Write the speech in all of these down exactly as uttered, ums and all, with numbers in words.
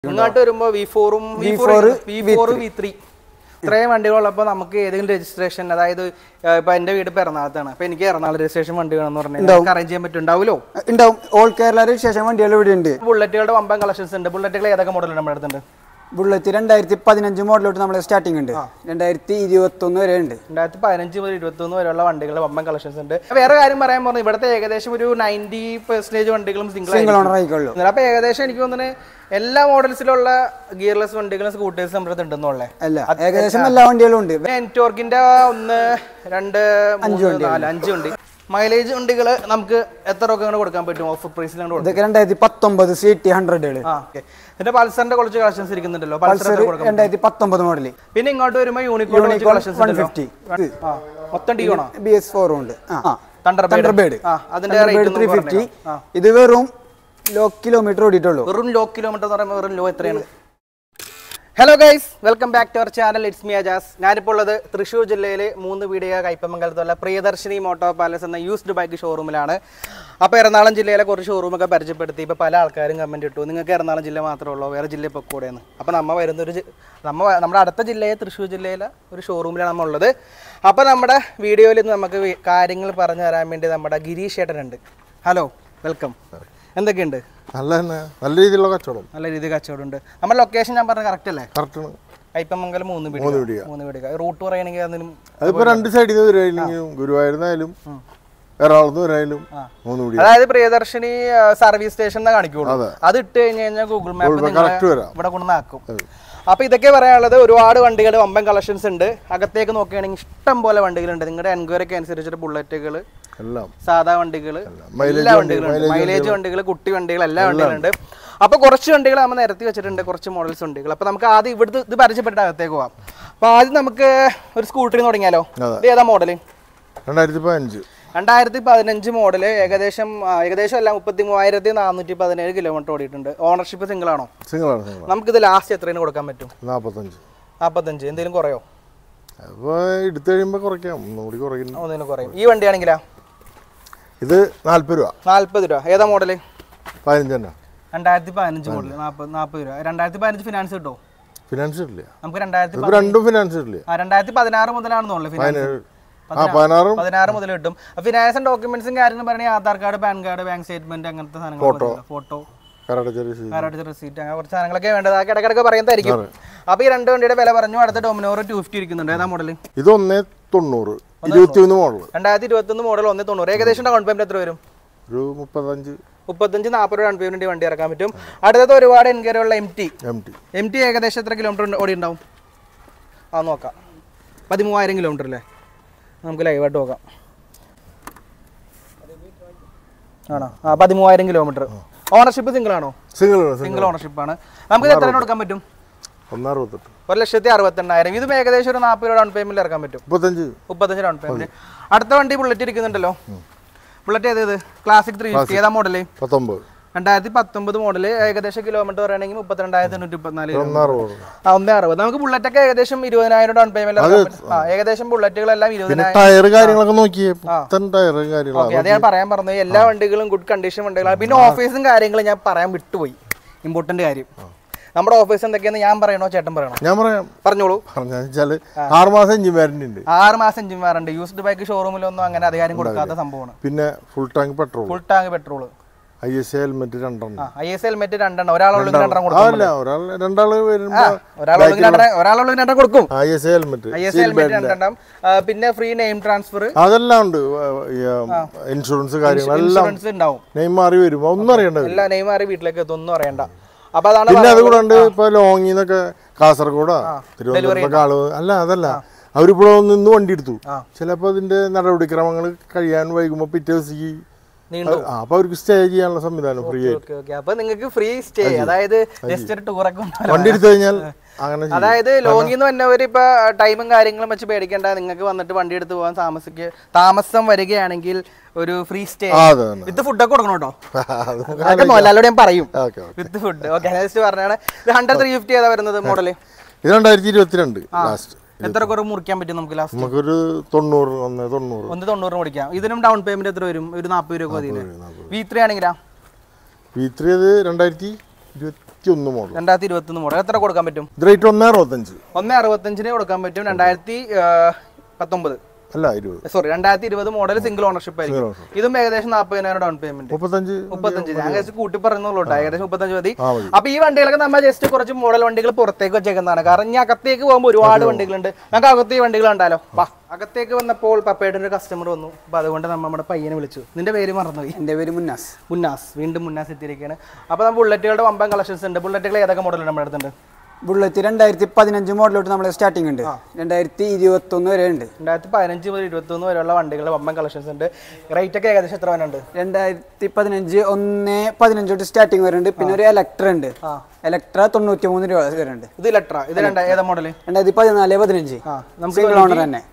ഇങ്ങോട്ട് വരുമ്പോൾ വി ഫോറും V four V four V three ഇത്രയും വണ്ടികളുള്ളപ്പോൾ നമുക്ക് ഏതെങ്കിലും രജിസ്ട്രേഷൻ, അതായത് ഇപ്പൊ എന്റെ വീട് ഇപ്പൊ എറണാകുളത്താണ്, അപ്പൊ എനിക്ക് എറണാകുളം രജിസ്ട്രേഷൻ വണ്ടി വേണമെന്ന് പറഞ്ഞാൽ അറേഞ്ച് ചെയ്യാൻ പറ്റുണ്ടാവുമല്ലോ? ഉണ്ടാവും. ഓൾ കേരള രജിസ്ട്രേഷൻ വണ്ടികൾ ഇവിടെ ഉണ്ട്. ബുള്ളറ്റുകളുടെ വമ്പൻ കളക്ഷൻസ് ഉണ്ട്. ബുള്ളറ്റുകൾ ഏതൊക്കെ മോഡൽ നമ്മുടെ അടുത്തുണ്ട്? ബുള്ളറ്റ് രണ്ടായിരത്തി പതിനഞ്ച് മോഡലോട്ട് നമ്മൾ സ്റ്റാർട്ടിംഗ് ഉണ്ട്. രണ്ടായിരത്തി ഇരുപത്തി ഒന്ന് വരെ ഉണ്ട്. രണ്ടായിരത്തി പതിനഞ്ച് മുതൽ ഇരുപത്തി ഒന്ന് വരെയുള്ള വണ്ടികളുടെ വമ്പൻ കളക്ഷൻസ് ഉണ്ട്. വേറെ കാര്യം പറയാൻ പറഞ്ഞു, ഇവിടുത്തെ ഏകദേശം ഒരു നയൻറ്റി പെർസെന്റേജ് വണ്ടികളും സിംഗിൾ ഓണർ ആയിക്കോളൂ. അപ്പൊ ഏകദേശം എനിക്ക് തോന്നുന്നത് എല്ലാ മോഡൽസിലുള്ള ഗിയർലെസ് വണ്ടികളും സ്കൂട്ടേഴ്സ് നമ്മുടെ അടുത്ത് ഉണ്ടെന്നുള്ളേ. അല്ല, ഏകദേശം എല്ലാ വണ്ടികളും ഉണ്ട്. എൻടോർക്കിന്റെ ഒന്ന് രണ്ട് അഞ്ച് നാല് അഞ്ച് വണ്ടി മൈലേജ് വണ്ടികൾ നമുക്ക് എത്ര രൂപ കൊടുക്കാൻ പറ്റും ഓഫർ പ്രൈസിൽ? ഇതൊക്കെ രണ്ടായിരത്തി പത്തൊമ്പത് സി ടി ഹൺഡ്രഡുകൾ. പിന്നെ പൾസറിന്റെ കുറച്ച് കളക്ഷൻസ് ഇരിക്കുന്നുണ്ടല്ലോ. പൾസർ രണ്ടായിരത്തി പത്തൊമ്പത് മോഡല്. പിന്നെ ഇങ്ങോട്ട് വരുമ്പോൾ യൂണിക്കോൺ കളക്ഷൻസ് മൊത്തം ഡി ആണോ? ബി എസ് ഫോറും ഉണ്ട്. തണ്ടർബേർഡ് അതിന്റെ റേറ്റ് ത്രീ ഫിഫ്റ്റി. ഇത് വെറും ലോ കിലോമീറ്റർ ഓടിയിട്ടുള്ളൂ. വെറും ലോ കിലോമീറ്റർ എന്ന് പറയുമ്പോൾ വെറും ലോ എത്രയാണ്? Hello guys, welcome back to our channel. It's me Ajas. ഞാനിപ്പോൾ ഉള്ളത് തൃശ്ശൂർ ജില്ലയിലെ മൂന്ന് വീടിക കയ്പമംഗലത്തുള്ള പ്രിയദർശിനി മോട്ടോ പാലസ് എന്ന യൂസ്ഡ് ബൈക്ക് ഷോറൂമിലാണ്. അപ്പോൾ എറണാകുളം ജില്ലയിലെ കുറച്ച് ഷോറൂമൊക്കെ പരിചയപ്പെടുത്തി. ഇപ്പോൾ പല ആൾക്കാരും കമൻറ്റ് ഇട്ടു, നിങ്ങൾക്ക് എറണാകുളം ജില്ല മാത്രമേ ഉള്ളൂ, വേറെ ജില്ലയിൽ പൊക്കൂടെയെന്ന്. അപ്പോൾ നമ്മൾ വരുന്നൊരു നമ്മ നമ്മുടെ അടുത്ത ജില്ലയെ തൃശ്ശൂർ ജില്ലയിലെ ഒരു ഷോറൂമിലാണ് നമ്മളുള്ളത്. അപ്പോൾ നമ്മുടെ വീഡിയോയിൽ ഇന്ന് നമുക്ക് കാര്യങ്ങൾ പറഞ്ഞു തരാൻ വേണ്ടി നമ്മുടെ ഗിരീഷ് ചേട്ടനുണ്ട്. Hello, welcome. എന്തൊക്കെയുണ്ട്? നല്ല നല്ല രീതിയിലുള്ള കച്ചവടം. നല്ല രീതിയിൽ കച്ചവടം ഉണ്ട്. നമ്മുടെ ലൊക്കേഷൻ ഞാൻ പറഞ്ഞ കറക്റ്റ് അല്ലേ? കറക്റ്റാണ്. കയ്പമംഗലം മൂന്ന് വീട് മൂന്ന് വീട് റൂട്ട് പറയുകയാണെങ്കിൽ അതിനും അതിപ്പോ രണ്ട് സൈഡിൽ നിന്ന് വരുമായിരുന്നെങ്കിലും ഗുരുവായൂരിന്നായാലും എറണാകുളത്ത് വരായാലും മൂന്ന് വീട്. അതായത് പ്രിയദർശിനി സർവീസ് സ്റ്റേഷൻ കാണിക്കുള്ളൂ. അത് ഇട്ട് കഴിഞ്ഞ് കഴിഞ്ഞാൽ ഗൂഗിൾ മാപ്പ് ഇവിടെ കൊണ്ടുവന്നാക്കും. അപ്പൊ ഇതൊക്കെ പറയാനുള്ളത്. ഒരുപാട് വണ്ടികൾ വമ്പൻ കളക്ഷൻസ് ഉണ്ട്. അകത്തേക്ക് നോക്കുകയാണെങ്കിൽ ഇഷ്ടം പോലെ വണ്ടികളുണ്ട്. നിങ്ങളുടെ എൻക്വയറിക്ക് അനുസരിച്ചിട്ട് ബുള്ളറ്റുകൾ, സാധാ വണ്ടികൾ, എല്ലാ വണ്ടികളുണ്ട്. മൈലേജ് വണ്ടികൾ, കുട്ടി വണ്ടികൾ, എല്ലാ വണ്ടികളുണ്ട്. അപ്പൊ കുറച്ച് വണ്ടികൾ നമ്മൾ നിരത്തി വെച്ചിട്ടുണ്ട്, കുറച്ച് മോഡൽസ് വണ്ടികൾ. അപ്പൊ നമുക്ക് ആദ്യം ഇവിടുത്തെ ഇത് പരിചയപ്പെട്ട് അകത്തേക്ക് പോവാം. അപ്പൊ ആദ്യം നമുക്ക് ഒരു സ്കൂട്ടറിൽ തുടങ്ങിയാലോ? ഇത് ഏതാ മോഡല്? രണ്ടായിരത്തി പതിനഞ്ച് രണ്ടായിരത്തി പതിനഞ്ച് മോഡല്. ഏകദേശം ഏകദേശം അല്ല മുപ്പത്തി മൂവായിരത്തി നാനൂറ്റി പതിനേഴ് കിലോമീറ്റർ ഓടിയിട്ടുണ്ട്. ഓണർഷിപ്പ് സിംഗിൾ ആണോ? സിംഗിൾ ആണ്. നമുക്കിത് ലാസ്റ്റ് എത്രയാണ് കൊടുക്കാൻ പറ്റും? നാപ്പത്തഞ്ച് നാപ്പത്തഞ്ച്. എന്തെങ്കിലും കുറയോ? അപ്പൊ എടുത്തു കഴിയുമ്പോ കുറയ്ക്കാം, ഒന്നുകൂടി കുറയ്ക്കും. ഒന്നിനും കുറയും. ഈ വണ്ടിയാണെങ്കിലാ ഇത് നാല്പത് രൂപ. നാല്പത് രൂപ. ഏതാ മോഡല്? പതിനഞ്ച് തന്നെ. രണ്ടായിരത്തി പതിനഞ്ച് മോഡല്. നാപ്പത് നാപ്പത് രൂപ. രണ്ടായിരത്തി പതിനഞ്ച് ഫിനാൻസ് കിട്ടോ? ഫിനാൻസ് കിട്ടില്ല നമുക്ക്. രണ്ടായിരത്തി രണ്ടും ഫിനാൻസ് കിട്ടില്ല. രണ്ടായിരത്തി പതിനാറ് മുതലാണെന്നുള്ളു ഫിനാൻസ്. പതിനാറ് മുതൽ കിട്ടും. ഫിനാൻസും ഡോക്യുമെന്റ്സും കാര്യങ്ങൾ പറയുകയാണെങ്കിൽ Aadhaar card, PAN card, bank statement, അങ്ങനത്തെ സാധനങ്ങൾ, ഫോട്ടോ, റെസീറ്റ്, അങ്ങനെ കുറച്ച് സാധനങ്ങളൊക്കെ വേണ്ടത്. അതൊക്കെ ഇടയ്ക്കിടയ്ക്ക് പറയുന്നതായിരിക്കും. അപ്പൊ ഈ രണ്ട് വണ്ടിയുടെ വില പറഞ്ഞു. അടുത്ത ഡൊമിനോർ ടു ഫിഫ്റ്റി ഇരിക്കുന്നുണ്ട്. ഏതാ മോഡല്? ഇത് ഒന്നേ തൊണ്ണൂറ്. ഇരുപത്തിയൊന്ന് മോഡൽ. രണ്ടായിരത്തി ഇരുപത്തി ഒന്ന് മോഡൽ ഒന്നേ തൊണ്ണൂറ്. ഏകദേശം ഡൗൺ പേയ്മെന്റ് എത്ര വരും? ഒരു മുപ്പത്തഞ്ച് മുപ്പത്തഞ്ച് നാൽപ്പത് രൂപ ഡൗൺ പേയ്മെന്റ് വണ്ടി ഇറക്കാൻ പറ്റും. അടുത്തത് ഒരുപാട് എൻക്വയറിയുള്ള എം ടി. എം ടി ഏകദേശം എത്ര കിലോമീറ്റർ ഓടി ഉണ്ടാവും? ആ നോക്കാം. പതിമൂവായിരം കിലോമീറ്റർ അല്ലേ? നമുക്ക് ലൈവായിട്ട് നോക്കാം. ആണോ? ആ, പതിമൂവായിരം കിലോമീറ്റർ. ഓണർഷിപ്പ് സിംഗിൾ ആണോ? സിംഗിൾ സിംഗിൾ ഓണർഷിപ്പ് ആണ്. നമുക്ക് എത്ര കൊടുക്കാൻ പറ്റും? ഒരു ലക്ഷത്തി അറുപത്തി എണ്ണായിരം. ഇതും ഏകദേശം ഒരു നാൽപ്പത് രൂപ ഡൗൺ പേയ്മെന്റ് ഇറക്കാൻ പറ്റും. മുപ്പത്തഞ്ച് മുപ്പത്തഞ്ച് ഡൗൺ പേയ്മെന്റ്. അടുത്ത വണ്ടി ബുള്ളറ്റ് ഇരിക്കുന്നുണ്ടല്ലോ. ബുള്ളറ്റ് ഏത്? Classic three fifty. ഏതാ മോഡല്? പത്തൊമ്പത്. രണ്ടായിരത്തി പത്തൊമ്പത് മോഡല്. ഏകദേശം കിലോമീറ്റർ പറയുകയാണെങ്കിൽ മുപ്പത്തിരണ്ടായിരത്തി എണ്ണൂറ്റി മുപ്പത്തിനാല് ആ ഒന്നേ അറുപത്. നമുക്ക് ബുള്ളറ്റൊക്കെ ഏകദേശം ഇരുപതിനായിരം ഡൗൺ പേയ്മെന്റ്. ഏകദേശം ബുള്ളറ്റുകളെല്ലാം ഇരുപതിനായിരം. അത് ഞാൻ പറയാൻ പറഞ്ഞത്. എല്ലാ വണ്ടികളും ഗുഡ് കണ്ടീഷൻ വണ്ടികളാണ്. പിന്നെ ഓഫീസും കാര്യങ്ങളും ഞാൻ പറയാൻ വിട്ടുപോയി. ഇമ്പോർട്ടന്റ് കാര്യം. നമ്മുടെ ഓഫീസ് എന്തൊക്കെയാന്ന് ഞാൻ പറയണോ ചേട്ടൻ പറയണോ? ഞാൻ പറയാം. പറഞ്ഞോളൂ. ആറ് മാസം എഞ്ചിൻ വാറന്റി ഉണ്ട്. ആറ് മാസം എഞ്ചിൻ വാറന്റി. യൂസ്ഡ് ബൈക്ക് ഷോറൂമിലൊന്നും അങ്ങനെ അധികാരം കൊടുക്കാത്ത സംഭവമാണ്. പിന്നെ full tank petrol. Full tank petrol. I S helmet രണ്ടെണ്ണം. ഐ എസ് ഹെൽമെറ്റ് രണ്ടെണ്ണം. ഒരാളുള്ളെങ്കിൽ രണ്ടെണ്ണം കൊടുക്കും. രണ്ടാള് ഒരാളുള്ള രണ്ടെണ്ണം കൊടുക്കും. I S helmet I S helmet രണ്ടെണ്ണം. പിന്നെ ഫ്രീ നെയിം ട്രാൻസ്ഫർ, അതെല്ലാം ഉണ്ട്. ഇൻഷുറൻസ് കാര്യങ്ങളെല്ലാം ഉണ്ടാവും. നെയിം മാറി വരുമ്പോ ഒന്നും അറിയണ്ട. എല്ലാ നെയിം മാറി വീട്ടിലേക്ക് എത്തും, ഒന്നും അറിയണ്ട. അപ്പൊ അതാണ്. പിന്നെ അതുകൂടെ ഇപ്പൊ ലോങ്ങിന്നൊക്കെ കാസർഗോഡോ തിരുവനന്തപുരത്തൊക്കെ ആള് അല്ല അതല്ല അവരിപ്പോഴോ നിന്ന് വണ്ടി എടുത്തു. ചിലപ്പോ അതിന്റെ നടപടിക്രമങ്ങൾ കഴിയാൻ വൈകുമ്പോ പിറ്റേ ദിവസം അപ്പൊ അവർക്ക് സ്റ്റേ ചെയ്യാനുള്ള സംവിധാനം ഫ്രീ ആയിട്ട്. അപ്പൊ നിങ്ങൾക്ക് ഫ്രീ സ്റ്റേ, അതായത് ജസ്റ്റ് ഒരു ടൂറൊക്കെ വണ്ടി എടുത്തു കഴിഞ്ഞാൽ അങ്ങനെ. അതായത് ലോങ്ങിൽ നിന്ന് വന്നവർ ഇപ്പൊ ടൈമും കാര്യങ്ങളും വെച്ച് പേടിക്കേണ്ട. നിങ്ങൾക്ക് വന്നിട്ട് വണ്ടി എടുത്ത് പോകാൻ താമസിക്കുക താമസം വരികയാണെങ്കിൽ ഒരു ഫ്രീ സ്റ്റേ വിത്ത് ഫുഡൊക്കെ കൊടുക്കണം കേട്ടോ. അതൊക്കെ ഞാൻ പറയും. വിത്ത് ഫുഡ്. ഓക്കെ, നെക്സ്റ്റ് പറഞ്ഞാണ്. ഇത് ഹൺഡ്രഡ് ത്രീ ഫിഫ്റ്റി ഏതാ വരുന്നത് മോഡല്? ഇത് രണ്ടായിരത്തി ഇരുപത്തിരണ്ട് ലാസ്റ്റ്. എത്ര കുറവ് മുറിക്കാൻ പറ്റും നമുക്ക് ലാസ്റ്റ്? നമുക്കൊരു തൊണ്ണൂറ് ഒന്ന് തൊണ്ണൂറ് ഒന്ന് തൊണ്ണൂറ് മുറിക്കാം. ഇതിനും ഡൗൺ പേയ്മെന്റ് എത്ര വരും? ഒരു നാൽപ്പത് രൂപ മതി. വി ത്രീ ആണെങ്കിലാ? വി ത്രീ അത് രണ്ടായിരത്തി ഇരുപത്തി ഒന്ന് മോഡൽ രണ്ടായിരത്തി ഇരുപത്തി ഒന്ന് മോഡൽ എത്ര കൊടുക്കാൻ പറ്റും? ഇത് റേറ്റ് ഒന്ന് അറുപത്തഞ്ച് ഒന്ന് അറുപത്തഞ്ചിന് കൊടുക്കാൻ പറ്റും. രണ്ടായിരത്തി പത്തൊമ്പത് അല്ല ഇരുപത് സോറി രണ്ടായിരത്തി ഇരുപത് മോഡൽ സിംഗിൾ ഓണർഷിപ്പ് ആയിരിക്കും. ഇതും ഏകദേശം നാൽപ്പതിനായിരം ഡൗൺ പേയ്മെന്റ്. മുപ്പത്തഞ്ച് മുപ്പത്തഞ്ച് ഞാൻ ഏകദേശം കൂട്ടി പറയുന്നുള്ളൂ, ഏകദേശം മുപ്പത്തഞ്ച് മതി. അപ്പൊ ഈ വണ്ടികളൊക്കെ നമ്മൾ ജസ്റ്റ് കുറച്ച് മോഡൽ വണ്ടികൾ പുറത്തേക്ക് വെച്ചേക്കുന്നതാണ്. കാരണം ഇനി അകത്തേക്ക് പോകുമ്പോൾ ഒരുപാട് വണ്ടികളുണ്ട്. നമുക്ക് അകത്ത് ഈ വണ്ടികൾ ഉണ്ടല്ലോ. വാ, അകത്തേക്ക് വന്നപ്പോൾ പപ്പയുടെ ഒരു കസ്റ്റമർ വന്നു. അപ്പൊ അതുകൊണ്ട് നമ്മൾ നമ്മുടെ പയ്യനെ വിളിച്ചു. നിന്റെ പേര് മറന്നുപോയി. എൻ്റെ പേര് മുന്നാസ്. മുന്നാസ് വീണ്ടും മുന്നാസ് എത്തിയിരിക്കുകയാണ്. അപ്പൊ നമ്മൾ ബുള്ളറ്റുകളുടെ വമ്പൻ കളക്ഷൻസ് ഉണ്ട്. ബുള്ളറ്റുകൾ ഏതൊക്കെ മോഡൽ നമ്മുടെ അടുത്തുണ്ട്? ബുള്ളറ്റ് രണ്ടായിരത്തി പതിനഞ്ച് മോഡലോട്ട് നമ്മൾ സ്റ്റാർട്ടിംഗ് ഉണ്ട്. രണ്ടായിരത്തി ഇരുപത്തി ഒന്ന് വരെ ഉണ്ട്. രണ്ടായിരത്തി പതിനഞ്ച് മുതൽ ഇരുപത്തി ഒന്ന് വരെയുള്ള വണ്ടികളുടെ വമ്പൻ കളക്ഷൻസ് ഉണ്ട്. റേറ്റ് ഒക്കെ ഏകദേശം എത്ര വരെ ഉണ്ട്? രണ്ടായിരത്തി പതിനഞ്ച് ഒന്ന് പതിനഞ്ച് തൊട്ട് സ്റ്റാർട്ടിംഗ് വരെ ഉണ്ട്. പിന്നെ ഒരു എലക്ട്ര ഉണ്ട്. എലക്ട്ര തൊണ്ണൂറ്റി മൂന്ന് രൂപ വരെ ഉണ്ട്. ഇത് ഇലക്ട്ര ഇത് ഏതാ മോഡല്? രണ്ടായിരത്തി പതിനാല് പതിനഞ്ച് സിംഗിൾ ഓണർ തന്നെ.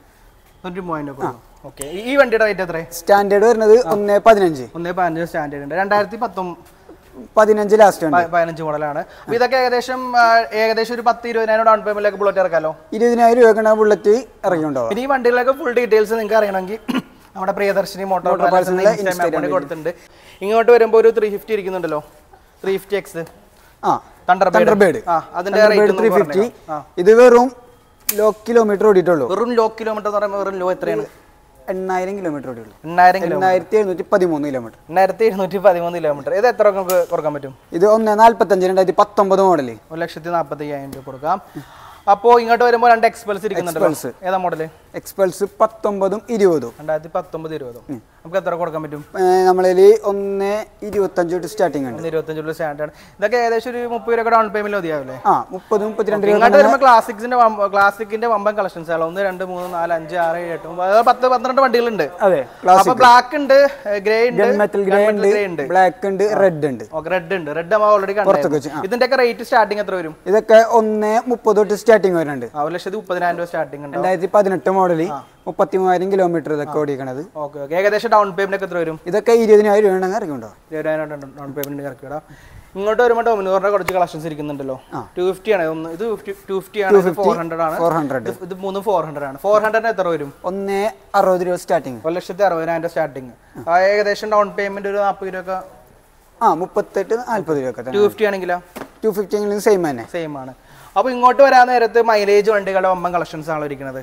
ഓക്കെ, ഈ വണ്ടിയുടെ റേറ്റ് എത്ര? സ്റ്റാൻഡേർഡ് വരുന്നത് ഒന്ന് പതിനഞ്ച്. ഒന്ന് പതിനഞ്ച് സ്റ്റാൻഡേർഡ് ഉണ്ട്. രണ്ടായിരത്തി പത്തൊമ്പത് പതിനഞ്ച് ലാസ്റ്റ് ഉണ്ട്. പതിനഞ്ച് മോഡലാണ്. അപ്പൊ ഇതൊക്കെ ഏകദേശം ഏകദേശം ഒരു പത്ത് ഇരുപതിനായിരം ഡൗൺ പേയ്മെന്റിലേക്ക് ബുള്ളറ്റ് ഇറക്കാലോ. ഇരുപതിനായിരം രൂപ ബുള്ളറ്റ് ഇറങ്ങിയിട്ടുണ്ടാവും. പിന്നെ ഈ വണ്ടികളിലൊക്കെ ഫുൾ ഡീറ്റെയിൽസ് നിങ്ങൾക്ക് അറിയണമെങ്കിൽ നമ്മുടെ പ്രിയദർശിനി മോട്ടോർ കൊടുത്തിട്ടുണ്ട്. ഇങ്ങോട്ട് വരുമ്പോൾ ഒരു ത്രീ ഫിഫ്റ്റി ഇരിക്കുന്നുണ്ടല്ലോ, ത്രീ ഫിഫ്റ്റി എക്സ് തണ്ടർബേർഡ്. അതിന്റെ റേറ്റ് ഇത് വെറും ലോ കിലോമീറ്റർ ഓടിയിട്ടുള്ളൂ. വെറും ലോ കിലോമീറ്റർ എന്ന് പറയുമ്പോൾ വെറും ലോ എത്രയാണ്? എണ്ണായിരം കിലോമീറ്റർ ഓടിയുള്ളൂ. എണ്ണായിരം എണ്ണായിരത്തി എഴുന്നൂറ്റി പതിമൂന്ന് കിലോമീറ്റർ. എണ്ണായിരത്തി എഴുന്നൂറ്റി പതിമൂന്ന് കിലോമീറ്റർ. ഇത് എത്ര നമുക്ക് കുറക്കാൻ പറ്റും? ഇത് ഒന്ന് നാല്പത്തഞ്ച് രണ്ടായിരത്തി പത്തൊമ്പത് മോഡല് ഒരു ലക്ഷത്തി നാൽപ്പത്തി അയ്യായിരം രൂപ കൊടുക്കാം. അപ്പോൾ ഇങ്ങോട്ട് വരുമ്പോൾ രണ്ട് എക്സ്പൾസ് ഇരിക്കുന്നുണ്ടല്ലോ. ഏതാ മോഡല്? എക്സ്പൾസ് പത്തൊമ്പതും ഇരുപതും. രണ്ടായിരത്തി പത്തൊമ്പത് ഇരുപതും നമുക്ക് എത്ര കൊടുക്കാൻ പറ്റും? നമ്മളിൽ ഒന്ന് ഇരുപത്തഞ്ച് തൊട്ട് സ്റ്റാർട്ടിംഗ് ഉണ്ട്. ഇരുപത്തഞ്ച് തൊട്ട് സ്റ്റാൻഡേർഡ്. ഇതൊക്കെ ഏകദേശം ഒരു മുപ്പത് രൂപ ഡൗൺ പേയ്മെന്റ് മതിയാവില്ലേ? ആ മുപ്പത് മുപ്പത്തിരണ്ട് രൂപ. ഇങ്ങോട്ട് വരുമ്പോൾ ക്ലാസിക്സിന്റെ ക്ലാസിക്കിന്റെ വമ്പൻ കളക്ഷൻസ് ആണ്. ഒന്ന് രണ്ട് മൂന്ന് നാല് അഞ്ച് ആറ് ഏഴ് എട്ട് പത്ത് പന്ത്രണ്ട് വണ്ടികളുണ്ട്. അതെ, അപ്പൊ ബ്ലാക്ക് ഉണ്ട്, ഗ്രേ ഉണ്ട്, മെറ്റൽ ഗ്രേ ഉണ്ട്, ബ്ലാക്ക് ഉണ്ട്, റെഡ് ഉണ്ട്. റെഡ് ഉണ്ട്. റെഡ് നമ്മൾ ഓൾറെഡി കണ്ടു. ഇതിന്റെ ഒക്കെ റേറ്റ് സ്റ്റാർട്ടിംഗ് എത്ര വരും? ഇതൊക്കെ ഒന്ന് മുപ്പത് തൊട്ട് സ്റ്റാർട്ടിംഗ് വരുന്നുണ്ട്. ഒരു ലക്ഷത്തി മുപ്പതിനായിരം രൂപ സ്റ്റാർട്ടിംഗ് ഉണ്ട്. രണ്ടായിരത്തി പതിനെട്ട് മോഡല് മുപ്പത്തി മൂവായിരം കിലോമീറ്റർ ഇതൊക്കെ ഓടിക്കണത്. Okay okay. ഏകദേശം ഡൗൺ പേയ്മെന്റ് എത്ര വരും? ഇതൊക്കെ ഇരുപതിനായിരം രൂപ ഉണ്ടെങ്കിൽ ഇറക്കിണ്ടോ? ഇരുപതിനായിരം ഡൗൺ പേയ്മെന്റ് ഇറക്കിവിടാം. ഇങ്ങോട്ട് വരുമ്പോൾ ഡൊമിനോറിന്റെ കുറച്ച് കളക്ഷൻസ് ഇരിക്കുന്നുണ്ടല്ലോ. ടു ഫിഫ്റ്റി ആണ് ഒന്ന്. ഇത് ടു ഫിഫ്റ്റി ആണ്. ഫോർ ഹൺഡ്രഡ് ആണ്. ഫോർ ഹൺഡ്രഡ് ഇത് മൂന്നും ഫോർ ഹൺഡ്രഡ് ആണ്. ഫോർ ഹൺഡ്രഡിന് എത്ര വരും? ഒന്ന് അറുപത് രൂപ സ്റ്റാർട്ടിങ്. ഒരു ലക്ഷത്തി അറുപതിനായിരം സ്റ്റാർട്ടിങ്. ഏകദേശം ഡൗൺ പേയ്മെന്റ് ഒരു നാൽപ്പത് രൂപ. ആ മുപ്പത്തെട്ട് നാല്പത് രൂപ. ടു ഫിഫ്റ്റി ആണെങ്കിലോ? ടു ഫിഫ്റ്റി ആണെങ്കിലും സെയിം തന്നെ. സെയിം ആണ്. അപ്പോൾ ഇങ്ങോട്ട് വരാൻ നേരത്ത് മൈലേജ് വണ്ടികളുടെ വമ്പൻ കളക്ഷൻസ് ആണ് ഇരിക്കുന്നത്.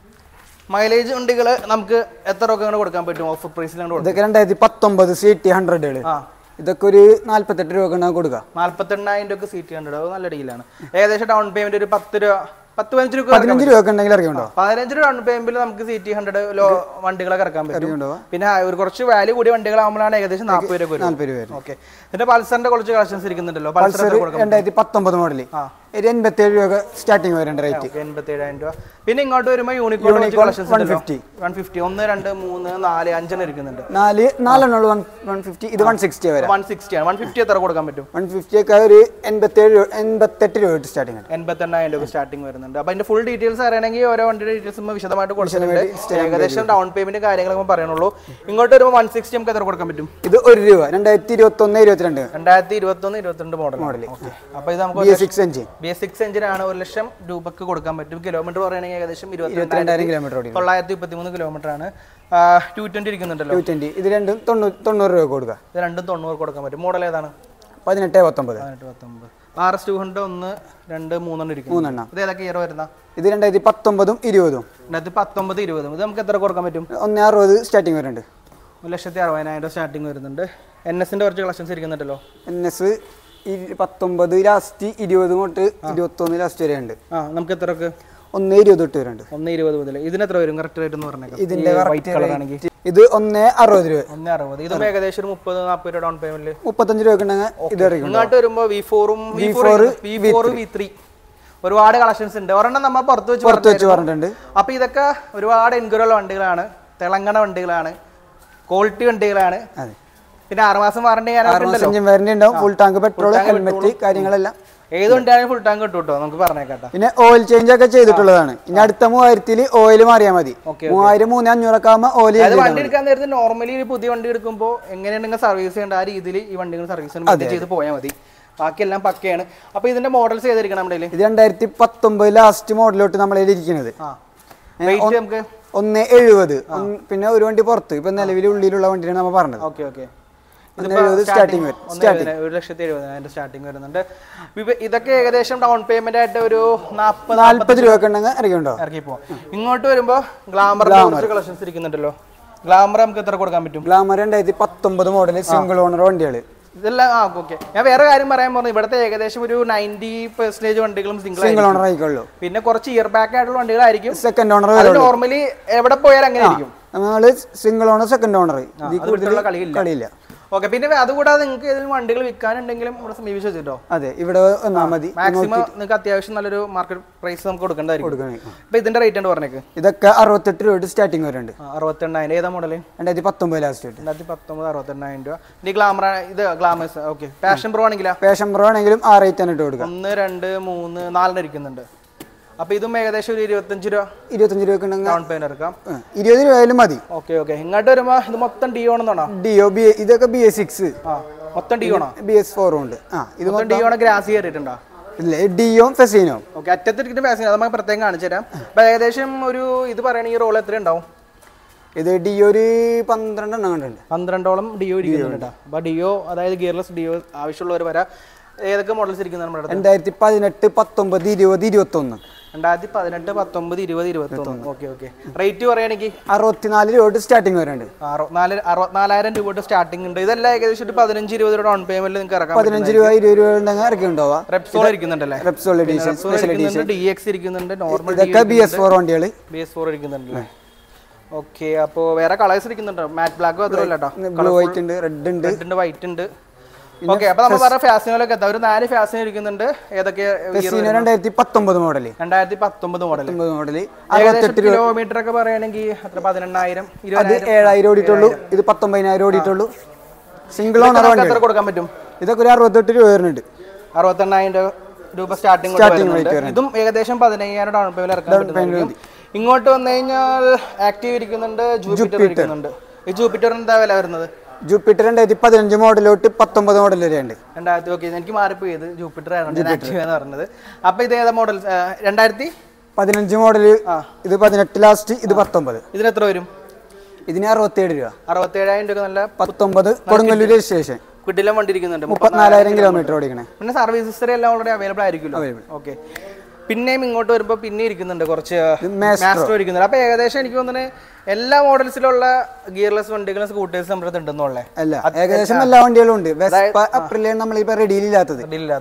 മൈലേജ് വണ്ടികൾ നമുക്ക് എത്ര രൂപ കൊടുക്കാൻ പറ്റും ഓഫർ പ്രൈസിൽ? ഇതൊക്കെ രണ്ടായിരത്തി പത്തൊമ്പത് സി ടി ഹൺഡ്രഡുകൾ. ഇതൊക്കെ ഒരു നാല്പത്തെട്ട് രൂപ കൊടുക്കാം. നാല്പത്തെണ്ണായിരം രൂപ സി ടി ഹൺഡ്രഡ് നല്ല ഡീലാണ്. ഏകദേശം ഡൗൺ പേയ്മെന്റ് ഒരു പത്ത് രൂപ പത്ത് പതിനഞ്ച് രൂപ പതിനഞ്ച് രൂപ ഉണ്ടെങ്കിൽ ഇറങ്ങിയുണ്ടോ? പതിനഞ്ച് രൂപ ഡൗൺ പേയ്മെന്റിൽ നമുക്ക് സി ടി ഹൺഡ്രഡ് ലോ വണ്ടികളൊക്കെ ഇറക്കാൻ പറ്റും. പിന്നെ ഒരു കുറച്ച് വാല്യൂ കൂടിയ വണ്ടികളാകുമ്പോഴാണ് ഏകദേശം നാൽപ്പത് രൂപ വരും. ഓക്കെ. പിന്നെ പൾസറിന്റെ കുറച്ച് കളക്ഷൻസ് ഇരിക്കുന്നുണ്ടല്ലോ. പൾസർ രണ്ടായിരത്തി പത്തൊമ്പത് മോഡല് ഒരു എൺപത്തേഴ് രൂപ സ്റ്റാർട്ടിങ് വരുന്നുണ്ട് റേറ്റ്. എൺപത്തേഴായിരം രൂപ. പിന്നെ ഇങ്ങോട്ട് വരുമ്പോൾ Unicorn collections one fifty one fifty ഒന്ന് രണ്ട് മൂന്ന് നാല് അഞ്ചെണ്ണം ഇരിക്കുന്നുണ്ട്. നാല് നാലെണ്ണം വൺ ഫിഫ്റ്റി. ഇത് വൺ സിക്സ്റ്റി വരെ. വൺ സിക്സ്റ്റി ആണ്. വൺ ഫിഫ്റ്റി എത്ര കൊടുക്കാൻ പറ്റും? വൺ ഫിഫ്റ്റി ഒക്കെ ഒരു എൺപത്തേഴ് എൺപത്തെട്ട് രൂപ സ്റ്റാർട്ടിങ്. എൺപത്തെണ്ണായിരം രൂപ സ്റ്റാർട്ടിങ് വരുന്നുണ്ട്. അപ്പൊ അതിന്റെ ഫുൾ ഡീറ്റെയിൽസ് അറിയണമെങ്കിൽ ഓരോ വണ്ടിയുടെ ഡീറ്റെയിൽസ് വിശദമായിട്ട് കൊടുത്തിട്ടുണ്ട്. ഏകദേശം ഡൗൺ പേയ്മെന്റ് കാര്യങ്ങളൊക്കെ പറയുന്നുള്ളൂ. ഇങ്ങോട്ട് വരുമ്പോൾ വൺ സിക്സ്റ്റി നമുക്ക് എത്ര കൊടുക്കാൻ പറ്റും? ഇത് ഒരു രൂപ. രണ്ടായിരത്തി ഇരുപത്തി ഒന്ന് ഇരുപത്തിരണ്ട് രണ്ടായിരത്തി ഇരുപത്തി ഒന്ന് ഇരുപത്തിരണ്ട് മോഡൽ മോഡൽ അപ്പൊ ഇത് നമുക്ക് ബി എസ് സിക്സ് എഞ്ചിനാണ്. ഒരു ലക്ഷം രൂപക്ക് കൊടുക്കാൻ പറ്റും. കിലോമീറ്റർ പറയുകയാണെങ്കിൽ ഏകദേശം ഇരുപത്തിരണ്ടായിരം കിലോമീറ്റർ തൊള്ളായിരത്തി മുപ്പത്തി മൂന്ന് കിലോമീറ്റർ ആണ്. ടു ട്വന്റി ഇരിക്കുന്നുണ്ടല്ലോ. ടു ട്വന്റി ഇത് രണ്ടും തൊണ്ണൂറ് രൂപ കൊടുക്കാം. ഇത് രണ്ടും തൊണ്ണൂറ് കൊടുക്കാൻ പറ്റും. മോഡൽ ഏതാണ്? പതിനെട്ട് പത്തൊമ്പത് പതിനെട്ട് പത്തൊമ്പത് ആർ എസ് ടു ഹൺഡ്രഡ് ഒന്ന് രണ്ട് മൂന്നെണ്ണം ഇരിക്കും. മൂന്നെണ്ണം. ഇത് ഏതൊക്കെ ഇയർ വരുന്ന? ഇത് രണ്ടായിരത്തി പത്തൊമ്പതും ഇരുപതും. രണ്ടായിരത്തി പത്തൊമ്പത് ഇരുപതും. ഇത് നമുക്ക് എത്ര കൊടുക്കാൻ പറ്റും? ഒന്ന് അറുപത് സ്റ്റാർട്ടിങ് വരുന്നുണ്ട്. ഒരു ലക്ഷത്തി അറുപതിനായിരം സ്റ്റാർട്ടിങ് വരുന്നുണ്ട്. എൻ എസിന്റെ കുറച്ച് കളക്ഷൻസ് ഇരിക്കുന്നുണ്ടല്ലോ. എൻ എസ് പത്തൊമ്പത് ലാസ്റ്റ് ഇരുപത് തൊട്ട് ഇരുപത്തി ഒന്ന് ലാസ്റ്റ് വരെ ഉണ്ട്. ആ നമുക്ക് എത്ര? ഒന്ന് ഇരുപത് തൊട്ട് വരുന്നുണ്ട്. ഒന്ന് ഇരുപത് മുതൽ. ഇതിന് എത്ര വരും കറക്റ്റ് റേറ്റ് എന്ന് പറഞ്ഞേക്കാം? ഇതിന്റെ വൈറ്റ് കളർ ആണെങ്കിൽ ഇത് ഒന്ന് അറുപത് രൂപ. ഒന്ന് അറുപത്. ഇതും ഏകദേശം ഒരു മുപ്പത് നാൽപ്പത് രൂപ ഡൗൺ പേയ്മെന്റ്. മുപ്പത്തഞ്ച് രൂപ ഉണ്ടെങ്കിൽ ഇത് ഇറങ്ങും. ഇങ്ങോട്ട് വരുമ്പോൾ വി ഫോറും V four V four V three ഒരുപാട് കളക്ഷൻസ് ഉണ്ട്. ഒരെണ്ണം നമ്മൾ പുറത്ത് വെച്ച് പുറത്ത് വെച്ച് പറഞ്ഞിട്ടുണ്ട്. അപ്പൊ ഇതൊക്കെ ഒരുപാട് എൻക്വയറിയുള്ള വണ്ടികളാണ്. തിളങ്ങണ വണ്ടികളാണ്. ക്വാളിറ്റി വണ്ടികളാണ്. പിന്നെ ആറുമാസം വാറണ്ടി വാറണ്ടി ഉണ്ടാവും. ഫുൾ ടാങ്ക് പെട്രോൾ, ഹെൽമെറ്റ് കാര്യങ്ങളെല്ലാം ഏത് വണ്ടിയാണെങ്കിൽ ഫുൾ ടാങ്ക് കിട്ടും കേട്ടോ. നമുക്ക് പറഞ്ഞേക്കാട്ടോ. പിന്നെ ഓയിൽ ചേഞ്ച് ഒക്കെ ചെയ്തിട്ടുള്ളതാണ്. ഇനി അടുത്ത മൂവായിരത്തിൽ ഓയിൽ മാറിയാൽ മതി. മൂവായിരം മൂന്ന് അഞ്ഞൂറൊക്കെ ആകുമ്പോൾ ഓയിൽ വണ്ടി എടുക്കാൻ നേരത്തെ നോർമലി പുതിയ വണ്ടി എടുക്കുമ്പോൾ എങ്ങനെയാണെങ്കിൽ സർവീസ് ചെയ്യേണ്ട ആ രീതിയിൽ ഈ വണ്ടികൾ സർവീസ് ചെയ്ത് പോയാൽ മതി. ബാക്കിയെല്ലാം പക്കയാണ്. അപ്പൊ ഇതിന്റെ മോഡൽസ് ചെയ്തിരിക്കണം നമ്മുടെ ഇത് രണ്ടായിരത്തി പത്തൊമ്പത് ലാസ്റ്റ് മോഡലോട്ട് നമ്മളെ ഇരിക്കുന്നത്. നമുക്ക് ഒന്ന് എഴുപത്. പിന്നെ ഒരു വണ്ടി പുറത്ത് ഇപ്പൊ നിലവിൽ ഉള്ളിലുള്ള വണ്ടിയാണ് നമ്മൾ പറഞ്ഞത്. Okay okay. സ്റ്റാർട്ടിംഗ് വരും. ഒരു ലക്ഷത്തി എഴുപതിനായിരം സ്റ്റാർട്ടിംഗ് വരുന്നുണ്ട്. ഇതൊക്കെ ഏകദേശം ഡൗൺ പേയ്മെന്റ് ആയിട്ട് ഒരു നാൽപ്പത് നാല്പത് രൂപ ഒക്കെ ഉണ്ടെങ്കിൽ ഇറക്കിണ്ടോ ഇറക്കി പോകും. ഇങ്ങോട്ട് വരുമ്പോ ഗ്ലാമർ കളക്ഷൻസ് ഇരിക്കുന്നുണ്ടല്ലോ. ഗ്ലാമർ നമുക്ക് എത്ര കൊടുക്കാൻ പറ്റും? ഗ്ലാമർ രണ്ടായിരത്തി പത്തൊമ്പത് മോഡൽ സിംഗിൾ ഓണർ വണ്ടികള് ഇതെല്ലാം. ആ ഓക്കെ. ഞാൻ വേറെ കാര്യം പറയാൻ പറഞ്ഞു, ഇവിടുത്തെ ഏകദേശം ഒരു നയൻറ്റി പെർസെന്റേജ് വണ്ടികളും സിംഗിൾ ഓണർ ആയിക്കോളൂ. പിന്നെ കുറച്ച് ഇയർ ബാക്ക് ആയിട്ടുള്ള വണ്ടികളായിരിക്കും സെക്കൻഡ് ഓണർ. നോർമലി എവിടെ പോയാലും അങ്ങനെ ആയിരിക്കും. നമ്മള് സിംഗിൾ ഓണർ സെക്കൻഡ് ഓണർ കളിയില്ല. ഓക്കെ. പിന്നെ അതുകൂടാതെ നിങ്ങൾക്ക് ഏതെങ്കിലും വണ്ടികൾ വിൽക്കാനുണ്ടെങ്കിലും ഇവിടെ സമീപിച്ചു വെച്ചിട്ടോ. അതെ, ഇവിടെ വന്നാൽ മതി. മാക്സിമം നിങ്ങൾക്ക് അത്യാവശ്യം നല്ലൊരു മാർക്കറ്റ് പ്രൈസ് നമുക്ക് കൊടുക്കേണ്ടതായിരിക്കും. ഇപ്പൊ ഇതിന്റെ റേറ്റ് ഉണ്ട് പറഞ്ഞേക്ക്. ഇതൊക്കെ അറുപത്തെട്ട് രൂപ സ്റ്റാർട്ടിംഗ് വരുന്നുണ്ട്. അറുപത്തെണ്ണായിരം. ഏതാ മോഡല്? രണ്ടായിരത്തി പത്തൊമ്പത് ലാസ്റ്റ്. രണ്ടായിരത്തി പത്തൊമ്പത് അറുപത്തെണ്ണായിരം രൂപ. ഇനി ഗ്ലാമർ ഇത് ഗ്ലാമേഴ്സ്. ഓക്കെ. പാഷൻ പ്രോ ആണെങ്കിലോ? പാഷൻ പ്രോ ആണെങ്കിലും ആ റേറ്റ് തന്നെ ഇട്ട് കൊടുക്കാം. ഒന്ന് രണ്ട് മൂന്ന് നാലിന് ഇരിക്കുന്നുണ്ട്. അപ്പൊ ഇതും ഏകദേശം ഒരു ഇരുപത്തഞ്ച് രൂപ ഇരുപത്തഞ്ച് രൂപ ഡൗൺ പേയ്മെന്റ് എടുക്കാം. ഇരുപത് രൂപയിലും മതി. Okay okay. ഇങ്ങോട്ട് വരുമ്പോ ഇത് മൊത്തം ഡിയോ ആണെന്നാണോ? ഡിയോ ബി ഇതൊക്കെ ബി എസ് സിക്സ് മൊത്തം ഡിയോ ആണോ? ബി എസ് ഫോറും ഉണ്ട്. ആ ഇത് ഡിയോ ആണ്. ഗ്രാസി കയറിയിട്ടുണ്ടോ? ഇല്ല, ഡിയോ ഫെസീനോ. ഓക്കെ. അറ്റത്തിരിക്കുന്ന ഫെസീനോ അത് നമുക്ക് പ്രത്യേകം കാണിച്ചു തരാം. അപ്പൊ ഏകദേശം ഒരു ഇത് പറയണ ഈ റോൾ എത്ര ഉണ്ടാവും? ഇത് ഡിയോ ഒരു പന്ത്രണ്ടെണ്ണം കണ്ടുണ്ട്. പന്ത്രണ്ടോളം ഡിയോ ഇരിക്കുന്നുണ്ട്. അപ്പൊ ഡിയോ അതായത് ഗിയർലെസ് ഡിയോ ആവശ്യമുള്ളവർ വരാം. ഏതൊക്കെ മോഡൽസ് ഇരിക്കുന്നത് നമ്മുടെ? രണ്ടായിരത്തി പതിനെട്ട് പത്തൊമ്പത് ഇരുപത് ഇരുപത്തി ഒന്ന് രണ്ടായിരത്തി പതിനെട്ട് പത്തൊമ്പത് ഇരുപത് ഇരുപത്തി ഒന്ന്. Okay okay. റേറ്റ് പറയുകയാണെങ്കിൽ അറുപത്തിനാല് രൂപ സ്റ്റാർട്ടിംഗ് വരുന്നുണ്ട്. അറുപത്തിനാല് അറുപത്തിനാലായിരം രൂപ സ്റ്റാർട്ടിംഗ് ഉണ്ട്. ഇതെല്ലാം ഏകദേശം ഒരു പതിനഞ്ച് ഇരുപത് രൂപ ഡൗൺ പേയ്മെന്റ് നിങ്ങൾക്ക് ഇറക്കാം. പതിനഞ്ച് രൂപ ഇരുപത് രൂപ ഉണ്ടെങ്കിൽ ഇറക്കി ഉണ്ടാവാം. റെപ്സോൾ ഇരിക്കുന്നുണ്ടല്ലേ? Repsol edition special edition. D X ഇരിക്കുന്നുണ്ട്. നോർമൽ ഇതൊക്കെ ബി എസ് ഫോർ വണ്ടികൾ. ബി എസ് ഫോർ ഇരിക്കുന്നുണ്ടല്ലേ? ഓക്കെ. അപ്പോ വേറെ കളേഴ്സ് ഇരിക്കുന്നുണ്ടോ? മാറ്റ് ബ്ലാക്ക് മാത്രമല്ല കേട്ടോ. ബ്ലൂ വൈറ്റ് ഉണ്ട്, റെഡ് ഉണ്ട്, റെഡ് ഉണ്ട്, വൈറ്റ് ഉണ്ട്. ഓക്കെ. അപ്പൊ നമ്മൾ പറഞ്ഞ ഫാസിനോലൊക്കെ എത്താം. ഒരു നാല് ഫാസിനോ ഇരിക്കുന്നുണ്ട്. ഏതൊക്കെ? രണ്ടായിരത്തി പത്തൊമ്പത് മോഡല്. രണ്ടായിരത്തി പത്തൊമ്പത് മോഡൽ മോഡല് അറുപത്തെട്ട് കിലോമീറ്റർ ഒക്കെ പറയുകയാണെങ്കിൽ അത്ര പതിനെണ്ണായിരം ഇരുപതിനായിരം ഏഴായിരം ഓടിയിട്ടുള്ളൂ. ഇത് പത്തൊമ്പതിനായിരം ഓടിയിട്ടുള്ളൂ. സിംഗിൾ ഓണർ വണ്ടി എത്ര കൊടുക്കാൻ പറ്റും? ഇതൊക്കെ ഒരു അറുപത്തെട്ട് രൂപ വരുന്നുണ്ട്. അറുപത്തെണ്ണായിരം രൂപ സ്റ്റാർട്ടിംഗ്. ഇതും ഏകദേശം പതിനയ്യായിരം ഡൗൺ പേയ്മെന്റ് ഇറക്കാൻ പറ്റും. ഇങ്ങോട്ട് വന്നു കഴിഞ്ഞാൽ ആക്റ്റീവ് ഇരിക്കുന്നുണ്ട്, ജൂപ്പിറ്റർ ഇരിക്കുന്നുണ്ട്. ഈ ജൂപ്പിറ്ററിന് എന്താ വില വരുന്നത്? ജൂപ്പിറ്റർ രണ്ടായിരത്തി പതിനഞ്ച് മോഡലോട്ട് പത്തൊമ്പത് മോഡൽ വരെയുണ്ട്. രണ്ടായിരത്തി ഓക്കെ. എനിക്ക് മാറിപ്പോയി. ഇത് ജൂപ്പിറ്റർ ആയിരുന്നു ആക്റ്റീവ് എന്ന് പറഞ്ഞത്. അപ്പൊ ഇത് ഏതാ മോഡൽ? രണ്ടായിരത്തി പതിനഞ്ച് മോഡല്. ഇത് പതിനെട്ട് ലാസ്റ്റ്. ഇത് പത്തൊമ്പത്. ഇതിന് എത്ര വരും? ഇതിന് അറുപത്തിയേഴ് രൂപ. അറുപത്തേഴായിരം രൂപ. നല്ല പത്തൊമ്പത് കൊടുങ്ങല്ലൂർ രജിസ്ട്രേഷൻ. കിട്ടില്ല വണ്ടി ഇരിക്കുന്നുണ്ട്. മുപ്പത്തിനാലായിരം കിലോമീറ്റർ ഓടിക്കണേ. പിന്നെ സർവീസ് ഹിസ്റ്ററി എല്ലാം ഓൾറെഡി അവൈലബിൾ ആയിരിക്കുമല്ലോ. ഓക്കെ. പിന്നെയും ഇങ്ങോട്ട് വരുമ്പോ പിന്നെ ഇരിക്കുന്നുണ്ട് കുറച്ച് മാസ്ട്രോ ഇരിക്കുന്നുണ്ട്. അപ്പൊ ഏകദേശം എനിക്ക് തോന്നുന്നത് എല്ലാ മോഡൽസിലുള്ള ഗിയർലെസ് വണ്ടികളും സ്കൂട്ടേഴ്സ് നമ്മുടെ അടുത്ത് ഉണ്ടെന്നുള്ളേ. അല്ല, ഏകദേശം എല്ലാ വണ്ടികളും ഉണ്ട്. നമ്മളിപ്പോ റെഡിയിലില്ലാത്തത്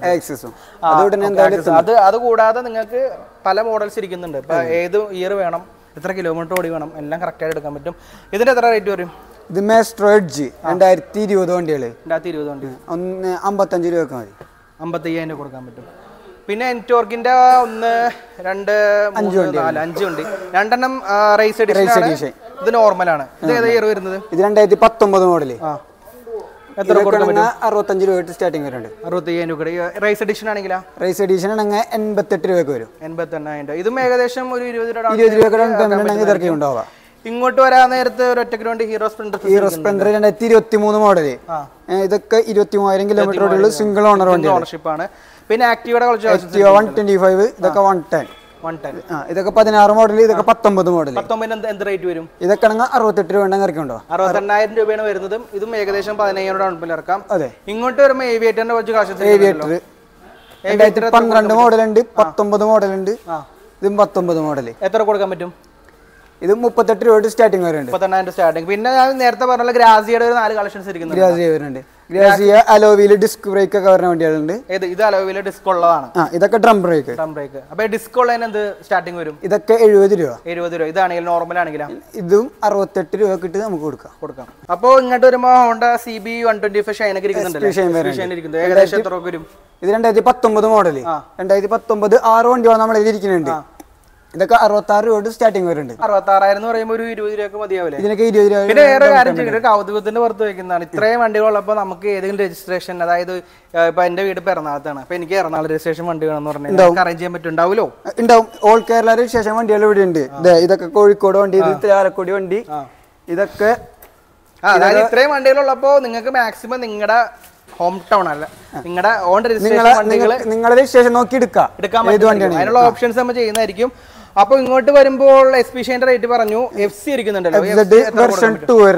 അത് അത് കൂടാതെ നിങ്ങൾക്ക് പല മോഡൽസ് ഇരിക്കുന്നുണ്ട്. ഇപ്പൊ ഏത് ഇയർ വേണം, എത്ര കിലോമീറ്റർ ഓടി വേണം, എല്ലാം കറക്റ്റ് ആയിട്ട് എടുക്കാൻ പറ്റും. ഇതിന്റെ എത്ര റേറ്റ് വരും? ഇത് മാസ്ട്രോ എഡ്ജ് രണ്ടായിരത്തി ഇരുപത് വണ്ടികള്. രണ്ടായിരത്തി ഇരുപത് വണ്ടി ഒന്ന് അമ്പത്തഞ്ച് രൂപ മതി. അമ്പത്തയ്യായിരം രൂപ കൊടുക്കാൻ പറ്റും. പിന്നെ എൻടോർക്കിന്റെ ഒന്ന് രണ്ട് മൂന്ന് നാല് അഞ്ച് ഉണ്ട്. രണ്ടെണ്ണം റേസ് എഡിഷൻ. ഇത് നോർമലാണ്. ഇത് ഏതാ ഇയർ വരുന്നത്? ഇത് രണ്ടായിരത്തി പത്തൊമ്പത് മോഡല്. എത്ര കൊടുക്കാൻ പറ്റും? അറുപത്തഞ്ച് രൂപ സ്റ്റാർട്ടിംഗ് വരുന്നുണ്ട്. അറുപത്തയ്യായിരം രൂപ. റേസ് എഡിഷൻ ആണെങ്കിലോ? റേസ് എഡിഷൻ ആണെങ്കിൽ എൺപത്തെട്ട് രൂപയ്ക്ക് വരും. എൺപത്തെണ്ണായിരം രൂപ. ഇതും ഏകദേശം ഒരു ഇരുപത് രൂപ ഇരുപത് രൂപ ഇറക്കി ഉണ്ടാവാം. ഇങ്ങോട്ട് വരാൻ നേരത്തെ ഒരു ഒറ്റയ്ക്ക് വേണ്ടി ഹീറോ സ്പ്ലെൻഡർ. ഹീറോ സ്പ്ലെൻഡർ രണ്ടായിരത്തി ഇരുപത്തി മൂന്ന് മോഡല്. ഇതൊക്കെ ഇരുപത്തി മൂവായിരം കിലോമീറ്റർ ഓടുള്ള സിംഗിൾ ഓണർ വണ്ടി ഓണർഷിപ്പ് ആണ്. പിന്നെ ആക്റ്റീവയുടെ വൺ ട്വന്റി ഫൈവ് ഇതൊക്കെ വൺ ടെൻ വൺ ടെൻ ഇതൊക്കെ പതിനാറ് മോഡൽ. ഇതൊക്കെ പത്തൊമ്പത് മോഡൽ. പത്തൊമ്പതിന് എന്ത് റേറ്റ് വരും? ഇതൊക്കെ അറുപത്തെട്ട് രൂപ ഇറക്കുണ്ടോ? അറുപത്തെണ്ണായിരം രൂപയാണ് വരുന്നതും. ഇതും ഏകദേശം പതിനയ്യായിരം ഡൗൺ പേയ്മെന്റ് ഇറക്കാം. അതെ. ഇങ്ങോട്ട് വരുമ്പോൾ ഏവിയേറ്ററിന്റെ കുറച്ച് കാശ്. ഏവിയേറ്റർ പന്ത്രണ്ട് മോഡൽ ഉണ്ട്, പത്തൊമ്പത് മോഡൽ ഉണ്ട്. ഇതും പത്തൊമ്പത് മോഡൽ. എത്ര കൊടുക്കാൻ പറ്റും? ഇത് മുപ്പത്തെട്ട് രൂപ സ്റ്റാർട്ടിംഗ് വരുന്നുണ്ട്. മുപ്പത്തെണ്ണായിരം സ്റ്റാർട്ടിംഗ്. പിന്നെ ഞാൻ നേരത്തെ പറഞ്ഞ ഗ്രാസിയുടെ ഒരു നാല് കളക്ഷൻസ് ഇരിക്കുന്നുണ്ട്. ഗ്രാസിയ വരുന്നുണ്ട്. ഗ്രാസിയ അലോവിയിൽ ഡിസ്ക് ബ്രേക്ക് ഒക്കെ വരുന്ന വണ്ടികളുണ്ട്. ഇത് അലോവിയിൽ ഡിസ്ക് ഉള്ളതാണ്. ഇതൊക്കെ ഡ്രം ബ്രേക്ക്. Drum brake. അപ്പൊ ഡിസ്ക് ഉള്ളതിന് എന്ത് സ്റ്റാർട്ടിംഗ് വരും? ഇതൊക്കെ എഴുപത് രൂപ. എഴുപത് രൂപ. ഇതാണെങ്കിൽ നോർമൽ ആണെങ്കിലോ? ഇതും അറുപത്തെട്ട് രൂപ കിട്ടി നമുക്ക് കൊടുക്കാം കൊടുക്കാം അപ്പൊ ഇങ്ങോട്ട് വരുമ്പോ Honda C B one twenty five Shine ഒക്കെ ഇരിക്കുന്നുണ്ട്. ഏകദേശം എത്ര വരും? ഇത് രണ്ടായിരത്തി പത്തൊമ്പത് മോഡല്. രണ്ടായിരത്തി പത്തൊമ്പത് ആറ് വണ്ടിയാണ് നമ്മൾ ഇതിരിക്കുന്നുണ്ട്. ഇതൊക്കെ അറുപത്തി ആറ് രൂപ സ്റ്റാർട്ടിംഗ് വരുന്നുണ്ട്. അറുപത്തി ആറായിരം എന്ന് പറയുമ്പോൾ ഒരു ഇരുപത് രൂപ മതിയാവില്ലേ? ഇതിനൊക്കെ ഇരുപത് രൂപ. പിന്നെ വേറെ കാര്യം ചെയ്യുന്നത് കൗതുകത്തിന്റെ പുറത്ത് വയ്ക്കുന്നതാണ്. ഇത്രയും വണ്ടികളുള്ളപ്പോൾ നമുക്ക് ഏതെങ്കിലും രജിസ്ട്രേഷൻ, അതായത് ഇപ്പൊ എന്റെ വീട് ഇപ്പൊ എറണാകുളത്താണ്, അപ്പൊ എനിക്ക് എറണാകുളം രജിസ്ട്രേഷൻ വണ്ടി വേണമെന്ന് പറഞ്ഞാൽ അറേഞ്ച് ചെയ്യാൻ പറ്റുണ്ടാവുമല്ലോ? ഉണ്ടാവും. ഓൾ കേരള രജിസ്ട്രേഷൻ വണ്ടികൾ ഇവിടെ ഉണ്ട്. ഇതൊക്കെ കോഴിക്കോട് വണ്ടി, ഇത് ആലക്കുടി വണ്ടി, ഇതൊക്കെ. അതായത് ഇത്രയും വണ്ടികളുള്ളപ്പോ നിങ്ങൾക്ക് മാക്സിമം നിങ്ങളുടെ ഹോം ടൗൺ അല്ല, നിങ്ങളുടെ ഓൺ രജിസ്ട്രേഷൻ വണ്ടികൾ നിങ്ങളുടെ രജിസ്ട്രേഷൻ നോക്കി എടുക്കാം. എടുക്കാൻ പറ്റും. അതിനുള്ള ഓപ്ഷൻസ് നമ്മൾ ചെയ്യുന്നതായിരിക്കും. അപ്പൊ ഇങ്ങോട്ട് വരുമ്പോൾ എസ് പി ഷൈന്റെ റേറ്റ് പറഞ്ഞു. എഫ് സി ഇരിക്കുന്നുണ്ടല്ലോ, വെർഷൻ ടു വരുന്നുണ്ട്.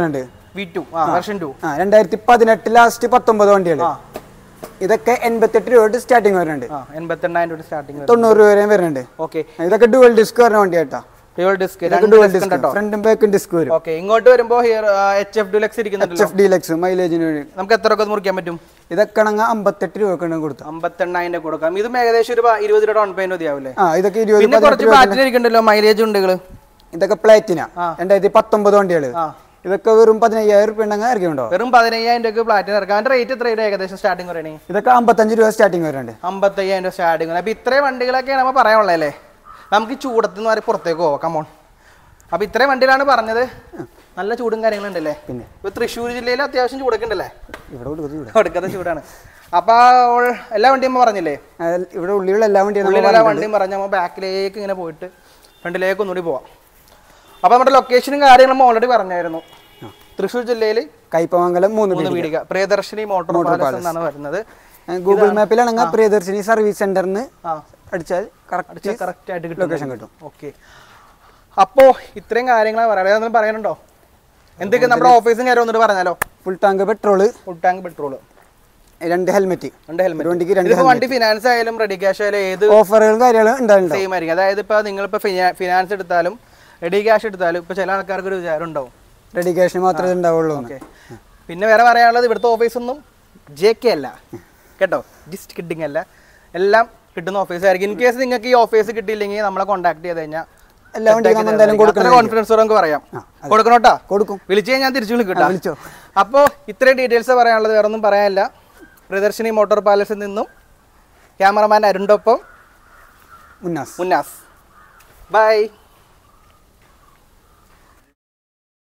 വി ടു വെർഷൻ ടു ആ രണ്ടായിരത്തി പതിനെട്ട് ലാസ്റ്റ് പത്തൊമ്പത് വണ്ടികൾ. ഇതൊക്കെ എൺപത്തെട്ട് രൂപ തൊട്ട് സ്റ്റാർട്ടിങ് വരുന്നുണ്ട്. എൺപത്തെണ്ണായിരം രൂപ സ്റ്റാർട്ടിങ് തൊണ്ണൂറ് രൂപ വരെയും വരുന്നുണ്ട്. ഓക്കെ, ഇതൊക്കെ ഡുവൽ ഡിസ്ക് വരുന്ന വണ്ടി കേട്ടോ. ഡ്യുവൽ ഡിസ്ക് ഫ്രണ്ടും ബാക്കും ഡിസ്ക് വരും. ഓക്കെ, ഇങ്ങോട്ട് വരുമ്പോ എച്ച് എഫ് ഡിലക്സ് ഇരിക്കുന്നുണ്ട്. എഫ് ഡിലക്സ് മൈലേജിന് വേണ്ടി നമുക്ക് എത്ര ഒക്കെ മുറിക്കാൻ പറ്റും? ഇതൊക്കെ ആണെങ്കിൽ അമ്പത്തെട്ട് രൂപ കൊടുത്തു. അമ്പത്തെണ്ണായിരം കൊടുക്കാം. ഇത് ഏകദേശം ഒരു ഇരുപത് രൂപ ഡൗൺ പേയ്മെന്റ് മതിയാവില്ലേ? ആ ഇതൊക്കെ ഇരുപത്. പിന്നെ കുറച്ച് പ്ലാറ്റിന ഇരിക്കണ്ടല്ലോ, മൈലേജ് ഉണ്ടെങ്കിൽ. ഇതൊക്കെ പ്ലാറ്റിന രണ്ടായിരത്തി പത്തൊമ്പത് വണ്ടികള്. ഇതൊക്കെ വെറും പതിനയ്യായിരം രൂപ ഉണ്ടെങ്കിൽ ഇറക്കിയുണ്ടോ? വെറും പതിനയ്യായിരം രൂപ പ്ലാറ്റിന ഇറക്കാം. അതിന്റെ റേറ്റ് എത്ര ഏകദേശം സ്റ്റാർട്ടിംഗ് പറയണേ? ഇതൊക്കെ അമ്പത്തഞ്ച് രൂപ സ്റ്റാർട്ടിംഗ് വരുന്നുണ്ട്. അമ്പത്തയ്യായിരം രൂപ സ്റ്റാർട്ടിംഗ്. അപ്പൊ ഇത്രയും വണ്ടികളൊക്കെയാണ് നമ്മൾ പറയാനുള്ളതല്ലേ. നമുക്ക് ചൂടത്തുനിന്ന് വരെ പുറത്തേക്ക് പോവാം. കമോൺ. അപ്പൊ ഇത്രയും വണ്ടികളാണ് പറഞ്ഞത്. നല്ല ചൂടും കാര്യങ്ങളുണ്ടല്ലേ? പിന്നെ ഇപ്പൊ തൃശ്ശൂർ ജില്ലയിൽ അത്യാവശ്യം ചൂടൊക്കെ ഉണ്ടല്ലേ? കൊടുക്കാത്ത ചൂടാണ്. അപ്പൊ എല്ലാ വണ്ടിയും പറഞ്ഞില്ലേ? ഇവിടെ ഉള്ളിലുള്ള എല്ലാ വണ്ടിയും എല്ലാ വണ്ടിയും പറഞ്ഞ നമ്മൾ ബാക്കിലേക്ക് ഇങ്ങനെ പോയിട്ട് ഫ്രണ്ടിലേക്ക് ഒന്നുകൂടി പോവാം. അപ്പൊ നമ്മുടെ ലൊക്കേഷനും കാര്യങ്ങളും ഓൾറെഡി പറഞ്ഞായിരുന്നു. തൃശ്ശൂർ ജില്ലയിൽ കയ്പമംഗലം മൂന്ന് വീടിക പ്രിയദർശിനി മോട്ടോർ പാലസ് എന്നാണ് വരുന്നത്. ഗൂഗിൾ മാപ്പിലാണെങ്കിൽ പ്രിയദർശിനി സർവീസ് സെന്ററിന് അടിച്ചാൽ കറക്റ്റ് ആയിട്ട് ലൊക്കേഷൻ കിട്ടും. ഓക്കെ, അപ്പോ ഇത്രയും കാര്യങ്ങളാണ് പറയാം. അതൊന്നും പറയാനുണ്ടോ? എന്തൊക്കെ നമ്മുടെ ഓഫീസും കാര്യം ഒന്നിട്ട് പറഞ്ഞാലോ? Full tank petrol full tank petrol രണ്ട് ഹെൽമെറ്റ് രണ്ട് ഹെൽമെറ്റ് വണ്ടിക്ക് രണ്ട് വണ്ടി ഫിനാൻസ് ആയാലും റെഡി ക്യാഷ് ആയാലും ഏത് ഓഫറുകളും കാര്യങ്ങളും ഉണ്ടാവും സെയിം ആയിരിക്കും. അതായത് ഇപ്പൊ നിങ്ങളിപ്പോ ഫിനാൻസ് എടുത്താലും റെഡി ക്യാഷ് എടുത്താലും ഇപ്പൊ ചില ആൾക്കാർക്ക് ഒരു വിചാരം ഉണ്ടാവും റെഡി ക്യാഷ് മാത്രമേ ഉണ്ടാവുള്ളൂ. പിന്നെ വേറെ പറയാനുള്ളത് ഇവിടുത്തെ ഓഫീസൊന്നും ജെ കെ അല്ല കേട്ടോ, ജിസ്റ്റ് കിഡിങ് അല്ല, എല്ലാം കിട്ടുന്ന ഓഫീസായിരിക്കും. ഇൻ കേസ് നിങ്ങൾക്ക് ഈ ഓഫീസ് കിട്ടിയില്ലെങ്കിൽ നമ്മളെ കോൺടാക്ട് ചെയ്ത് കഴിഞ്ഞാൽ എല്ലാ വണ്ടിയും എന്തായാലും കൊടുക്കണം. കോൺഫിഡൻസ് നമുക്ക് പറയാം. കൊടുക്കണോട്ടാ, കൊടുക്കും. വിളിച്ചു കഴിഞ്ഞാൽ തിരിച്ചു വിളിക്കട്ടോ. അപ്പോൾ ഇത്രയും ഡീറ്റെയിൽസ് പറയാനുള്ളത്, വേറെ ഒന്നും പറയാനില്ല. പ്രിയദർശിനി മോട്ടോർ പാലസിൽ നിന്നും ക്യാമറമാൻ അരുണ്ടൊപ്പം മുന്നാസ് മുന്നാസ് ബൈ.